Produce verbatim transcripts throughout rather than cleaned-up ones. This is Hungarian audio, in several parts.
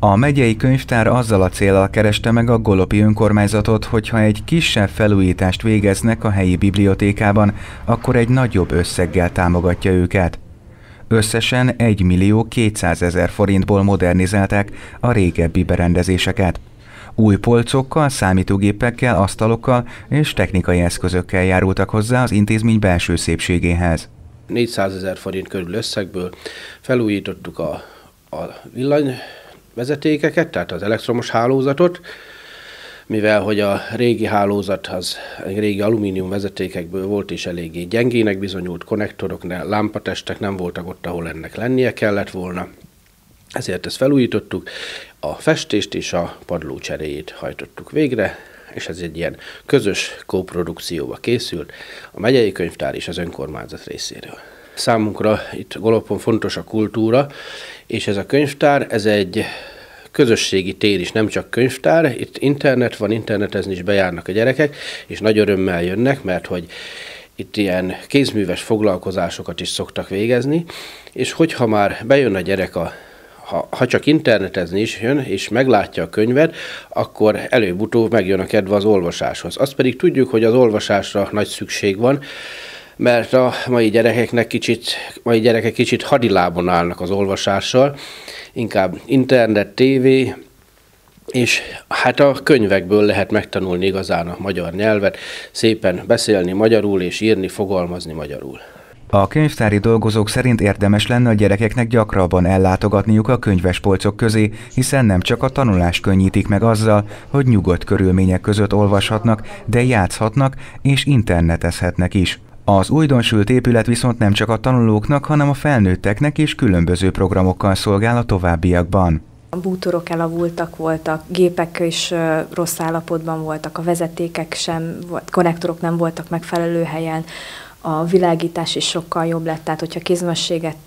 A megyei könyvtár azzal a céllal kereste meg a Golopi önkormányzatot, hogy ha egy kisebb felújítást végeznek a helyi bibliotékában, akkor egy nagyobb összeggel támogatja őket. Összesen egymillió kétszázezer forintból modernizálták a régebbi berendezéseket. Új polcokkal, számítógépekkel, asztalokkal és technikai eszközökkel járultak hozzá az intézmény belső szépségéhez. négyszázezer forint körül összegből felújítottuk a, a villanyvezetékeket, tehát az elektromos hálózatot, mivel hogy a régi hálózat az a régi alumínium vezetékekből volt és eléggé gyengének bizonyult, konnektorok, lámpatestek nem voltak ott, ahol ennek lennie kellett volna. Ezért ezt felújítottuk, a festést és a padló cseréjét hajtottuk végre, és ez egy ilyen közös kóprodukcióba készült a megyei könyvtár és az önkormányzat részéről. Számunkra itt Golopon fontos a kultúra, és ez a könyvtár, ez egy közösségi tér is, nem csak könyvtár, itt internet van, internetezni is bejárnak a gyerekek, és nagy örömmel jönnek, mert hogy itt ilyen kézműves foglalkozásokat is szoktak végezni, és hogyha már bejön a gyerek a Ha, ha csak internetezni is jön, és meglátja a könyvet, akkor előbb-utóbb megjön a kedve az olvasáshoz. Azt pedig tudjuk, hogy az olvasásra nagy szükség van, mert a mai gyerekeknek kicsit, mai gyerekek kicsit hadilábon állnak az olvasással, inkább internet, tévé, és hát a könyvekből lehet megtanulni igazán a magyar nyelvet, szépen beszélni magyarul és írni, fogalmazni magyarul. A könyvtári dolgozók szerint érdemes lenne a gyerekeknek gyakrabban ellátogatniuk a könyvespolcok közé, hiszen nem csak a tanulást könnyítik meg azzal, hogy nyugodt körülmények között olvashatnak, de játszhatnak és internetezhetnek is. Az újdonsült épület viszont nem csak a tanulóknak, hanem a felnőtteknek is különböző programokkal szolgál a továbbiakban. A bútorok elavultak voltak, gépek is rossz állapotban voltak, a vezetékek sem, konnektorok nem voltak megfelelő helyen, a világítás is sokkal jobb lett, tehát hogyha kézmességet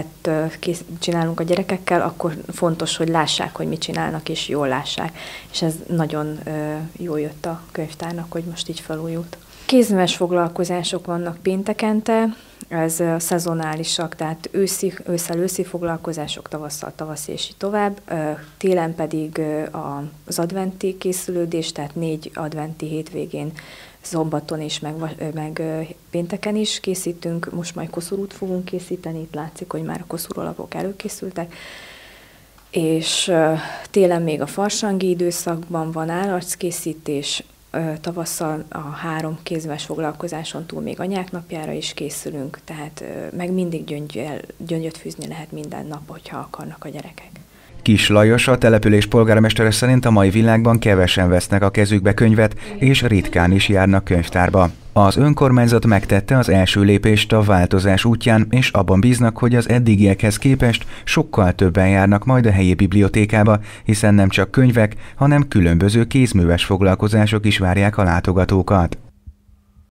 csinálunk a gyerekekkel, akkor fontos, hogy lássák, hogy mit csinálnak, és jól lássák. És ez nagyon jól jött a könyvtárnak, hogy most így felújult. Kézműves foglalkozások vannak péntekente, ez szezonálisak, tehát őszi, ősszel őszi foglalkozások, tavasszal tavaszi és így tovább. Télen pedig az adventi készülődés, tehát négy adventi hétvégén, szombaton és meg, meg pénteken is készítünk. Most majd koszorút fogunk készíteni, itt látszik, hogy már a koszorúalapok előkészültek. És télen még a farsangi időszakban van állarckészítés, tavasszal a három kézműves foglalkozáson túl még anyák napjára is készülünk, tehát meg mindig gyöngyel, gyöngyöt fűzni lehet minden nap, hogyha akarnak a gyerekek. Kis Lajos, a település polgármestere szerint a mai világban kevesen vesznek a kezükbe könyvet, és ritkán is járnak könyvtárba. Az önkormányzat megtette az első lépést a változás útján, és abban bíznak, hogy az eddigiekhez képest sokkal többen járnak majd a helyi bibliotékába, hiszen nem csak könyvek, hanem különböző kézműves foglalkozások is várják a látogatókat.